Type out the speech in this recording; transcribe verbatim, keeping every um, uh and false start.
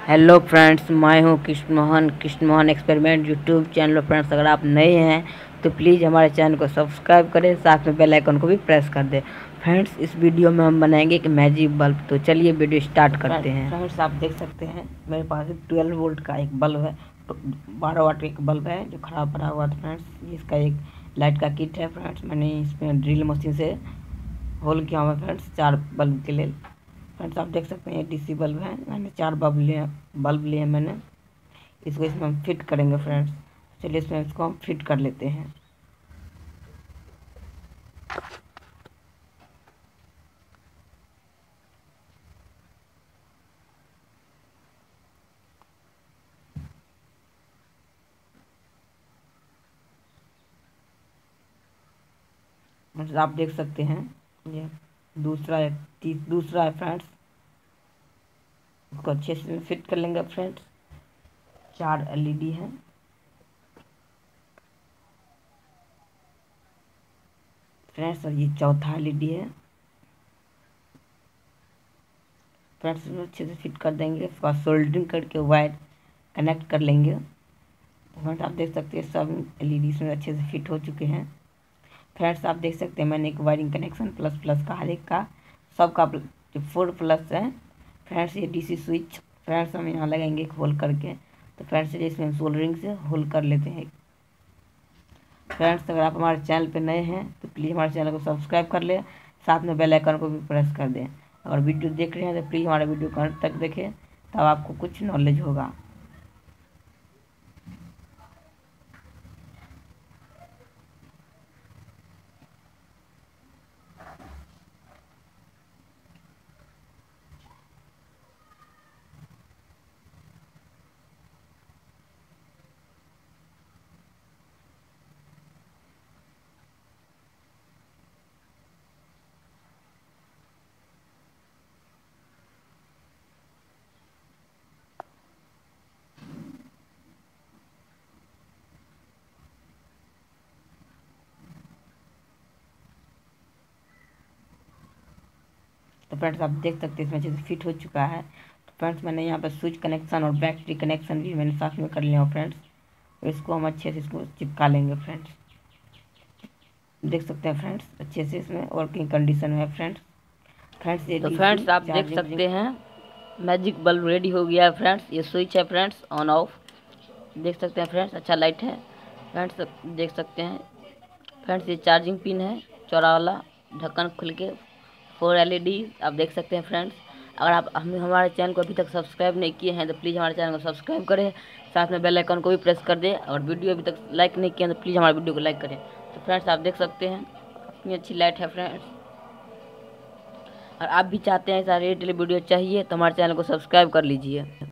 Hello friends, मैं हूं Krishna Mohan Krishna Mohan experiment YouTube channel. Friends, अगर आप नए हैं तो प्लीज़ हमारे चैनल को सब्सक्राइब करें, साथ में बेल आइकन को भी प्रेस कर दें। फ्रेंड्स, इस वीडियो में हम बनाएंगे एक मैजिक बल्ब। तो चलिए वीडियो स्टार्ट करते हैं। फ्रेंड्स, आप देख सकते हैं मेरे पास एक ट्वेल्व वोल्ट का एक बल्ब है, बारह वाट का एक बल्ब है जो ख़राब पड़ा हुआ था। फ्रेंड्स, इसका एक लाइट का किट है। फ्रेंड्स, मैंने इसमें ड्रिल मशीन से होल किया हुआ है फ्रेंड्स, चार बल्ब के लिए। फ्रेंड्स, आप देख सकते हैं ये डीसी बल्ब है। मैंने चार बल्ब लिए बल्ब लिए मैंने इसको इसमें हम फिट करेंगे। फ्रेंड्स, चलिए इसमें इसको हम फिट कर लेते हैं। फ्रेंड्स, आप देख सकते हैं ये दूसरा है तीस दूसरा है। फ्रेंड्स, इसको अच्छे से फिट कर लेंगे। फ्रेंड्स, चार एलईडी है। फ्रेंड्स, और ये चौथा एलईडी है। फ्रेंड्स, इसमें अच्छे से फिट कर देंगे। उसका सोल्डरिंग करके वायर कनेक्ट कर लेंगे। फ्रेंड्स, आप देख सकते हैं सब एलईडी इसमें अच्छे से फिट हो चुके हैं। फ्रेंड्स, आप देख सकते हैं मैंने एक वायरिंग कनेक्शन प्लस प्लस का हर एक का सबका जो फोर प्लस है। फ्रेंड्स, ये डीसी स्विच फ्रेंड्स हम यहाँ लगाएंगे एक होल करके। तो फ्रेंड्स, इसमें हम सोल्डरिंग से होल कर लेते हैं। फ्रेंड्स, अगर आप हमारे चैनल पे नए हैं तो प्लीज़ हमारे चैनल को सब्सक्राइब कर लें, साथ में बेल आइकन को भी प्रेस कर दें। अगर वीडियो देख रहे हैं तो प्लीज़ हमारे वीडियो को अंत तक देखें, तब आपको कुछ नॉलेज होगा। तो फ्रेंड्स, आप देख सकते हैं इसमें अच्छे से फिट हो चुका है। तो फ्रेंड्स, मैंने यहाँ पर स्विच कनेक्शन और बैटरी कनेक्शन भी मैंने साथ में कर लिया हूँ। फ्रेंड्स, तो इसको हम अच्छे से इसको चिपका लेंगे। फ्रेंड्स, देख सकते हैं फ्रेंड्स अच्छे से इसमें वर्किंग कंडीशन में है। फ्रेंड्स फ्रेंड्स ये तो फ्रेंड्स, आप देख सकते हैं मैजिक बल्ब रेडी हो गया है। फ्रेंड्स, ये स्विच है फ्रेंड्स, ऑन ऑफ देख सकते हैं। फ्रेंड्स, अच्छा लाइट है। फ्रेंड्स, देख सकते हैं। फ्रेंड्स, ये चार्जिंग पिन है चौड़ा वाला, ढक्कन खुल के फोर एलईडी आप देख सकते हैं। फ्रेंड्स, अगर आप हम हमारे चैनल को अभी तक सब्सक्राइब नहीं किए हैं तो प्लीज़ हमारे चैनल को सब्सक्राइब करें, साथ में बेल आइकन को भी प्रेस कर दें। और वीडियो अभी तक लाइक नहीं किया तो प्लीज़ हमारे वीडियो को लाइक करें। तो फ्रेंड्स, आप देख सकते हैं इतनी अच्छी लाइट है। फ्रेंड्स, और आप भी चाहते हैं ऐसा रेट वीडियो चाहिए तो हमारे चैनल को सब्सक्राइब कर लीजिए।